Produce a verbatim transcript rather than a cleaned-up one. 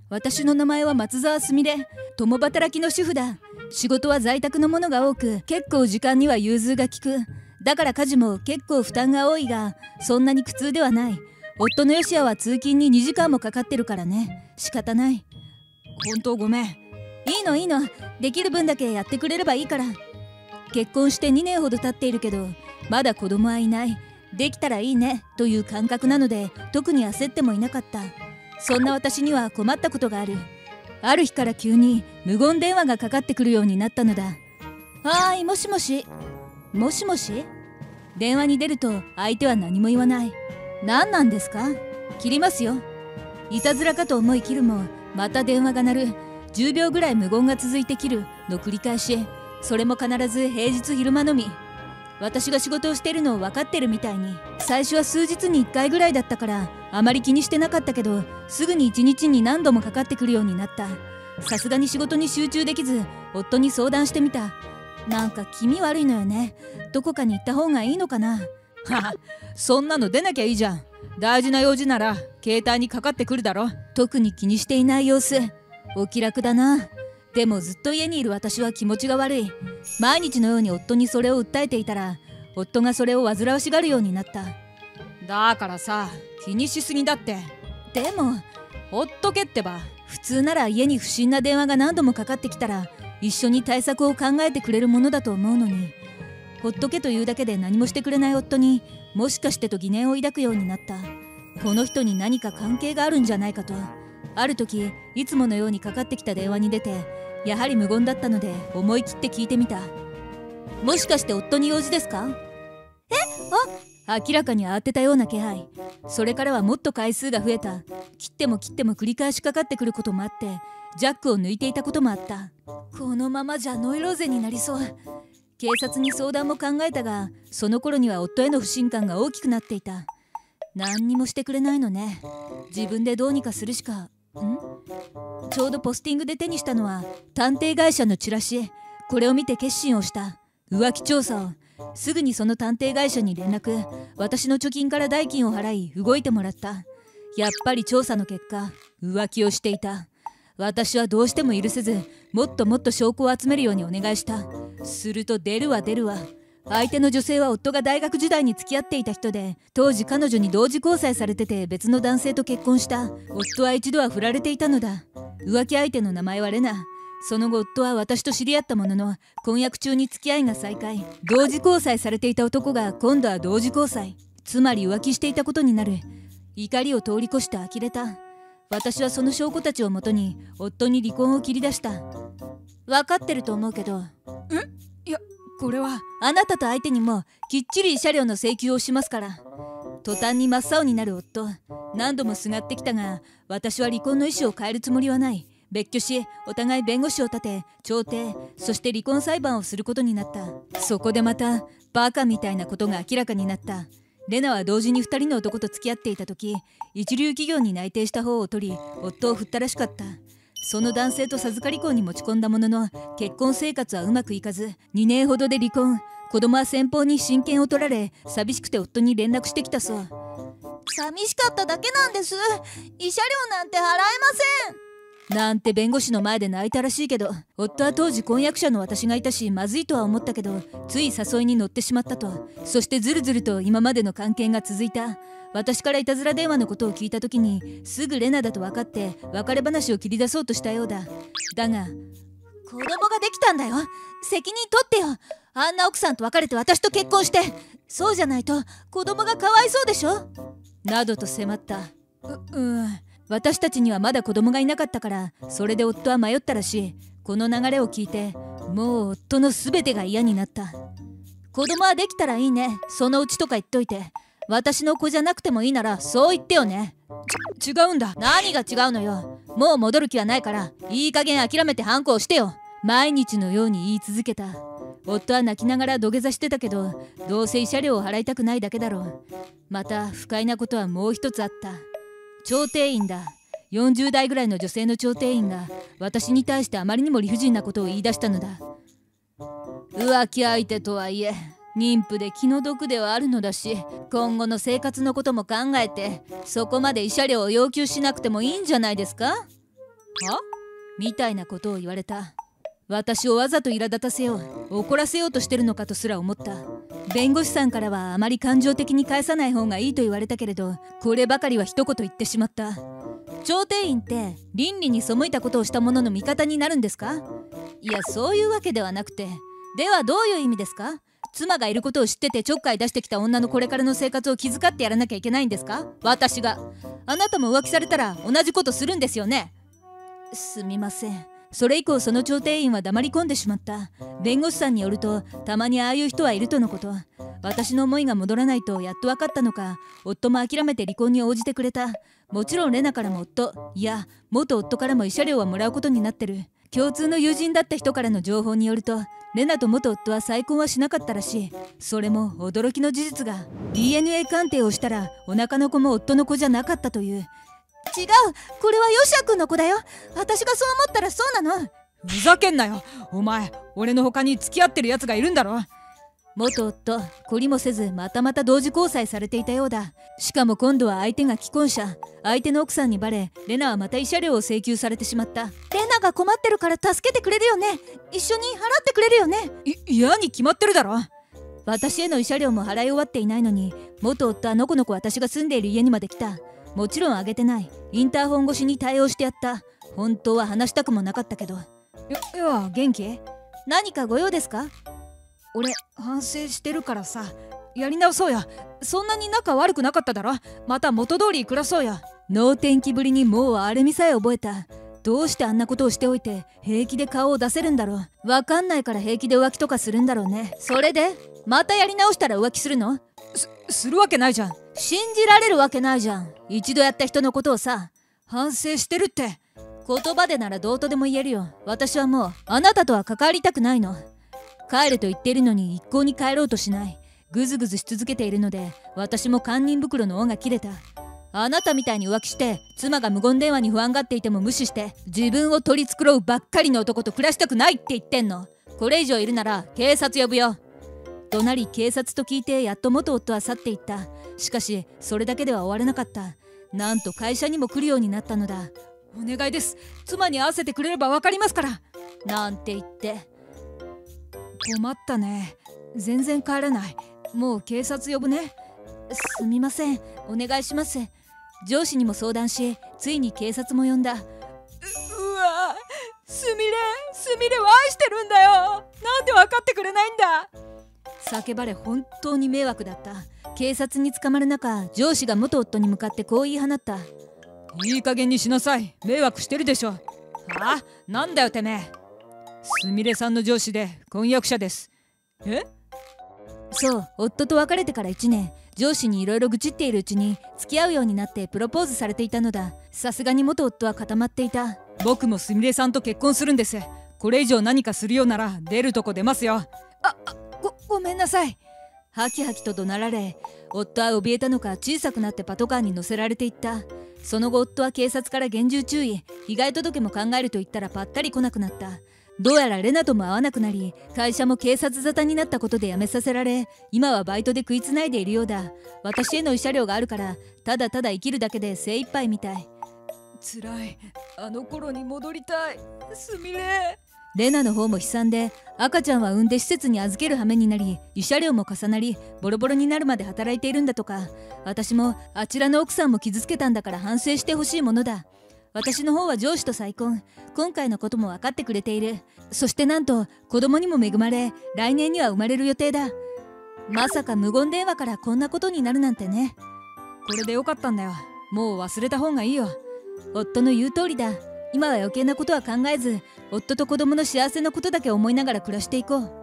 私の名前は松沢すみれ。共働きの主婦だ。仕事は在宅のものが多く、結構時間には融通が利く。だから家事も結構負担が多いが、そんなに苦痛ではない。夫のヨシアは通勤ににじかんもかかってるからね。仕方ない。 本当ごめん。 いいのいいの。できる分だけやってくれればいいから。結婚してにねんほど経っているけど、まだ子供はいない。できたらいいねという感覚なので、特に焦ってもいなかった。そんな私には困ったことがある。ある日から急に無言電話がかかってくるようになったのだ。はーい、もしもし。もしもし。電話に出ると相手は何も言わない。何なんですか。切りますよ。いたずらかと思い切るも、また電話が鳴る。じゅうびょうぐらい無言が続いて切るの繰り返し。それも必ず平日昼間のみ。私が仕事をしてるのを分かってるみたいに。最初は数日にいっかいぐらいだったからあまり気にしてなかったけど、すぐにいちにちに何度もかかってくるようになった。さすがに仕事に集中できず、夫に相談してみた。なんか気味悪いのよね。どこかに行った方がいいのかな。 はは、そんなの出なきゃいいじゃん。大事な用事なら携帯にかかってくるだろ。 特に気にしていない様子。お気楽だな。でもずっと家にいる私は気持ちが悪い。毎日のように夫にそれを訴えていたら、夫がそれを煩わしがるようになった。 だからさ、気にしすぎだって。 でもほっとけってば。 普通なら家に不審な電話が何度もかかってきたら一緒に対策を考えてくれるものだと思うのに、ほっとけというだけで何もしてくれない夫にもしかしてと疑念を抱くようになった。この人に何か関係があるんじゃないかと。ある時いつものようにかかってきた電話に出て、やはり無言だったので思い切って聞いてみた。もしかして夫に用事ですか。 え、 あ明らかに慌てたような気配。それからはもっと回数が増えた。切っても切っても繰り返しかかってくることもあって、ジャックを抜いていたこともあった。このままじゃノイローゼになりそう。警察に相談も考えたが、その頃には夫への不信感が大きくなっていた。何にもしてくれないのね。自分でどうにかするしか。んちょうどポスティングで手にしたのは探偵会社のチラシ。これを見て決心をした。浮気調査を。すぐにその探偵会社に連絡。私の貯金から代金を払い動いてもらった。やっぱり調査の結果、浮気をしていた。私はどうしても許せず、もっともっと証拠を集めるようにお願いした。すると出るわ出るわ。相手の女性は夫が大学時代に付き合っていた人で、当時彼女に同時交際されてて別の男性と結婚した。夫は一度は振られていたのだ。浮気相手の名前はレナ。その後夫は私と知り合ったものの、婚約中に付き合いが再開。同時交際されていた男が今度は同時交際。つまり浮気していたことになる。怒りを通り越して呆れた。私はその証拠たちをもとに夫に離婚を切り出した。分かってると思うけど。んいや、これはあなたと相手にもきっちり慰謝料の請求をしますから。途端に真っ青になる夫。何度もすがってきたが、私は離婚の意思を変えるつもりはない。別居し、お互い弁護士を立て、調停、そして離婚裁判をすることになった。そこでまたバカみたいなことが明らかになった。レナは同時にふたりの男と付き合っていた時、一流企業に内定した方を取り、夫を振ったらしかった。その男性と授かり婚に持ち込んだものの、結婚生活はうまくいかず、にねんほどで離婚。子供は先方に親権を取られ、寂しくて夫に連絡してきたそう。 寂しかっただけなんです。慰謝料なんて払えません。 なんて弁護士の前で泣いたらしいけど、夫は当時婚約者の私がいたし、まずいとは思ったけど、つい誘いに乗ってしまったと。そしてずるずると今までの関係が続いた。私からいたずら電話のことを聞いた時に、すぐレナだと分かって別れ話を切り出そうとしたようだ。だが、 子供ができたんだよ。責任取ってよ。あんな奥さんと別れて私と結婚して。そうじゃないと子供がかわいそうでしょ。 などと迫った。う、うん。私たちにはまだ子供がいなかったから、それで夫は迷ったらしい。この流れを聞いて、もう夫の全てが嫌になった。子供はできたらいいね。そのうちとか言っといて。私の子じゃなくてもいいならそう言ってよね。 ち、違うんだ。 何が違うのよ。もう戻る気はないから、いい加減諦めて反抗してよ。毎日のように言い続けた。夫は泣きながら土下座してたけど、どうせ慰謝料を払いたくないだけだろう。また不快なことはもう一つあった。調停員だ。よんじゅうだいぐらいの女性の調停員が私に対してあまりにも理不尽なことを言い出したのだ。浮気相手とはいえ妊婦で気の毒ではあるのだし、今後の生活のことも考えて、そこまで慰謝料を要求しなくてもいいんじゃないですか。 みたいなことを言われた。私をわざと苛立たせよう、怒らせようとしてるのかとすら思った。弁護士さんからはあまり感情的に返さない方がいいと言われたけれど、こればかりは一言言ってしまった。調停員って倫理に背いたことをした者の味方になるんですか？いや、そういうわけではなくて。ではどういう意味ですか？妻がいることを知っててちょっかい出してきた女のこれからの生活を気遣ってやらなきゃいけないんですか？私が。あなたも浮気されたら同じことするんですよね？すみません。それ以降その調停員は黙り込んでしまった。弁護士さんによると、たまにああいう人はいるとのこと。私の思いが戻らないとやっと分かったのか、夫も諦めて離婚に応じてくれた。もちろんレナからも夫、いや元夫からも慰謝料はもらうことになってる。共通の友人だった人からの情報によると、レナと元夫は再婚はしなかったらしい。それも驚きの事実が、 ディーエヌエー 鑑定をしたらお腹の子も夫の子じゃなかったという。 違う、これはヨシア君の子だよ。私がそう思ったらそうなの。 ふざけんなよ。お前、俺の他に付き合ってるやつがいるんだろ。 元夫、懲りもせずまたまた同時交際されていたようだ。しかも今度は相手が既婚者。相手の奥さんにバレ、レナはまた慰謝料を請求されてしまった。 レナが困ってるから助けてくれるよね。一緒に払ってくれるよね。 い嫌に決まってるだろ。 私への慰謝料も払い終わっていないのに、元夫はのこのこ私が住んでいる家にまで来た。もちろんあげてない。インターホン越しに対応してやった。本当は話したくもなかったけど。 いや、元気？ 何かご用ですか？ 俺反省してるからさ、やり直そうや。そんなに仲悪くなかっただろ。また元通り暮らそうや。 能天気ぶりにもうあれみさえ覚えた。どうしてあんなことをしておいて平気で顔を出せるんだろう。わかんないから平気で浮気とかするんだろうね。それでまたやり直したら浮気するの？ す, するわけないじゃん。 信じられるわけないじゃん。一度やった人のことをさ。 反省してるって。 言葉でならどうとでも言えるよ。私はもうあなたとは関わりたくないの。帰ると言っているのに一向に帰ろうとしない。ぐずぐずし続けているので、私も堪忍袋の緒が切れた。あなたみたいに浮気して妻が無言電話に不安がっていても無視して自分を取り繕うばっかりの男と暮らしたくないって言ってんの。これ以上いるなら警察呼ぶよ。怒鳴り警察と聞いてやっと元夫は去っていった。しかしそれだけでは終われなかった。なんと会社にも来るようになったのだ。 お願いです。妻に会わせてくれれば分かりますから。 なんて言って。 困ったね。全然帰らない。もう警察呼ぶね。 すみません、お願いします。上司にも相談し、ついに警察も呼んだ。う, うわすみれすみれを愛してるんだよ。なんで分かってくれないんだ。 叫ばれ本当に迷惑だった。警察に捕まる中、上司が元夫に向かってこう言い放った。 いい加減にしなさい。迷惑してるでしょ。はあ、なんだよてめえ。すみれさんの上司で婚約者です。え？ そう、夫と別れてからいちねん、上司にいろいろ愚痴っているうちに付き合うようになってプロポーズされていたのだ。さすがに元夫は固まっていた。 僕もすみれさんと結婚するんです。これ以上何かするようなら出るとこ出ますよ。 あ、あご、ごめんなさい。ハキハキと怒鳴られ、夫は怯えたのか小さくなってパトカーに乗せられていった。その後夫は警察から厳重注意、被害届も考えると言ったらぱったり来なくなった。どうやらレナとも会わなくなり、会社も警察沙汰になったことで辞めさせられ、今はバイトで食いつないでいるようだ。私への慰謝料があるからただただ生きるだけで精一杯みたい。 つらい。あの頃に戻りたい。すみれ。 レナの方も悲惨で、赤ちゃんは産んで施設に預ける羽目になり、慰謝料も重なりボロボロになるまで働いているんだとか。私もあちらの奥さんも傷つけたんだから反省してほしいものだ。私の方は上司と再婚。今回のことも分かってくれている。そしてなんと子供にも恵まれ、来年には生まれる予定だ。まさか無言電話からこんなことになるなんてね。 これでよかったんだよ。もう忘れた方がいいよ。 夫の言う通りだ。今は余計なことは考えず、夫と子供の幸せなことだけ思いながら暮らしていこう。